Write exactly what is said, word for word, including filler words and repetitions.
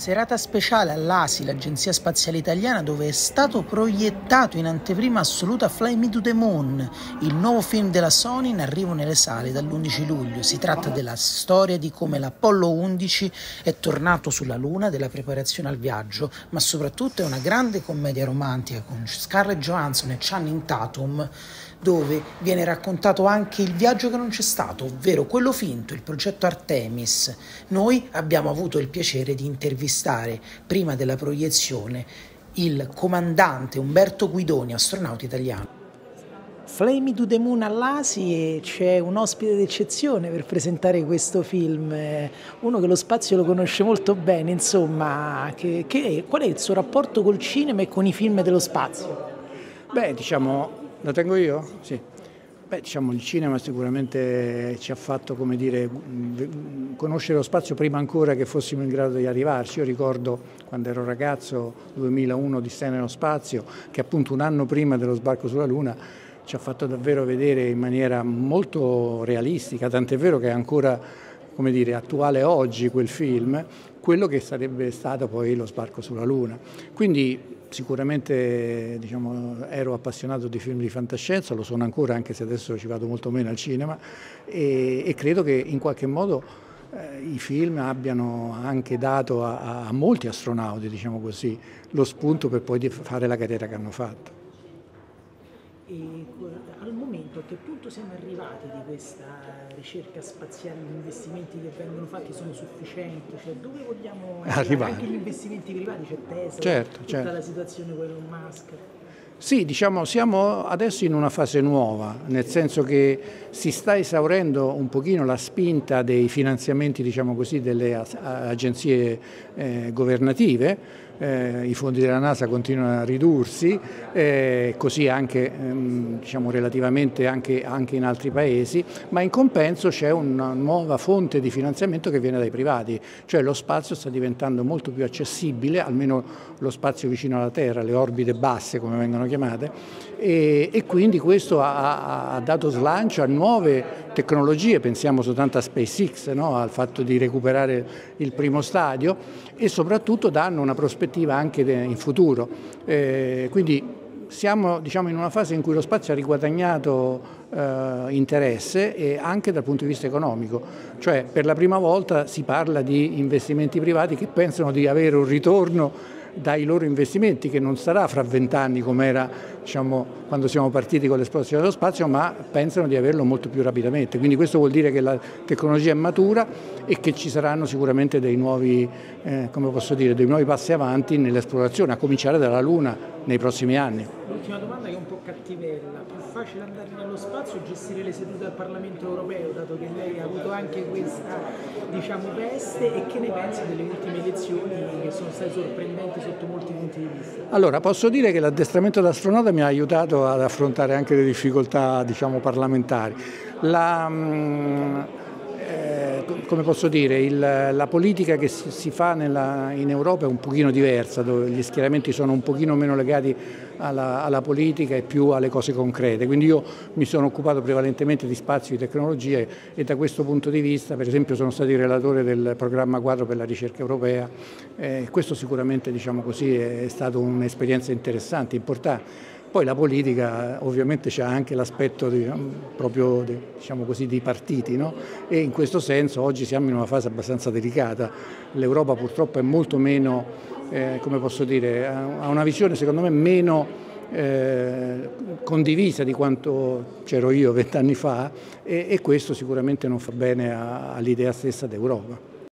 Serata speciale all'A S I, l'Agenzia Spaziale Italiana, dove è stato proiettato in anteprima assoluta Fly Me to the Moon, il nuovo film della Sony in arrivo nelle sale dall'undici luglio. Si tratta della storia di come l'Apollo undici è tornato sulla Luna, della preparazione al viaggio, ma soprattutto è una grande commedia romantica con Scarlett Johansson e Channing Tatum, dove viene raccontato anche il viaggio che non c'è stato, ovvero quello finto, il progetto Artemis. Noi abbiamo avuto il piacere di intervistare, prima della proiezione, il comandante Umberto Guidoni, astronauta italiano. Fly Me to the Moon all'A S I e c'è un ospite d'eccezione per presentare questo film, uno che lo spazio lo conosce molto bene, insomma, che, che, qual è il suo rapporto col cinema e con i film dello spazio? Beh, diciamo... Lo tengo io? Sì. Beh, diciamo, il cinema sicuramente ci ha fatto, come dire, conoscere lo spazio prima ancora che fossimo in grado di arrivarci. Io ricordo quando ero ragazzo, duemilauno, Odissea nello spazio, che appunto un anno prima dello sbarco sulla Luna ci ha fatto davvero vedere in maniera molto realistica, tant'è vero che è ancora, come dire, attuale oggi quel film, quello che sarebbe stato poi lo sbarco sulla Luna. Quindi sicuramente, diciamo, ero appassionato di film di fantascienza, lo sono ancora, anche se adesso ci vado molto meno al cinema, e, e credo che in qualche modo eh, i film abbiano anche dato a, a molti astronauti, diciamo così, lo spunto per poi fare la carriera che hanno fatto. E al momento a che punto siamo arrivati di questa ricerca spaziale? Gli investimenti che vengono fatti sono sufficienti? Cioè, dove vogliamo arrivare? Anche gli investimenti privati, c'è Tesla, certo, tutta certo. la situazione con Elon Musk. Sì, diciamo, siamo adesso in una fase nuova, nel senso che si sta esaurendo un pochino la spinta dei finanziamenti, diciamo così, delle agenzie eh, governative. Eh, i fondi della NASA continuano a ridursi, eh, così anche ehm, diciamo, relativamente anche, anche in altri paesi, ma in compenso c'è una nuova fonte di finanziamento che viene dai privati, cioè lo spazio sta diventando molto più accessibile, almeno lo spazio vicino alla Terra, le orbite basse come vengono chiamate, e, e quindi questo ha, ha dato slancio a nuove tecnologie, pensiamo soltanto a SpaceX, no? Al fatto di recuperare il primo stadio, e soprattutto danno una prospettiva anche in futuro. Eh, quindi siamo, diciamo, in una fase in cui lo spazio ha riguadagnato eh, interesse, e anche dal punto di vista economico, cioè per la prima volta si parla di investimenti privati che pensano di avere un ritorno dai loro investimenti, che non sarà fra vent'anni come era, diciamo, quando siamo partiti con l'esplorazione dello spazio, ma pensano di averlo molto più rapidamente. Quindi questo vuol dire che la tecnologia è matura e che ci saranno sicuramente dei nuovi, eh, come posso dire, dei nuovi passi avanti nell'esplorazione, a cominciare dalla Luna nei prossimi anni. L'ultima domanda, che è un po' cattivella: più facile andare nello spazio o gestire le sedute al Parlamento europeo, dato che lei ha avuto anche questa, diciamo, veste, e che ne pensi delle ultime elezioni che sono state sorprendenti sotto molti punti di vista? Allora, posso dire che l'addestramento da astronauta mi ha aiutato ad affrontare anche le difficoltà, diciamo, parlamentari. La, mh, eh, come posso dire, il, la politica che si, si fa nella, in Europa è un pochino diversa, dove gli schieramenti sono un pochino meno legati alla, alla politica e più alle cose concrete. Quindi io mi sono occupato prevalentemente di spazio, di tecnologie, e da questo punto di vista, per esempio, sono stato il relatore del programma quadro per la ricerca europea. Eh, questo sicuramente, diciamo così, è stata un'esperienza interessante, importante. Poi la politica ovviamente c'ha anche l'aspetto di, proprio di, diciamo così, di partiti, no? E in questo senso oggi siamo in una fase abbastanza delicata. L'Europa purtroppo è molto meno, eh, come posso dire, ha una visione secondo me meno eh, condivisa di quanto c'ero io vent'anni fa, e, e questo sicuramente non fa bene all'idea stessa d'Europa.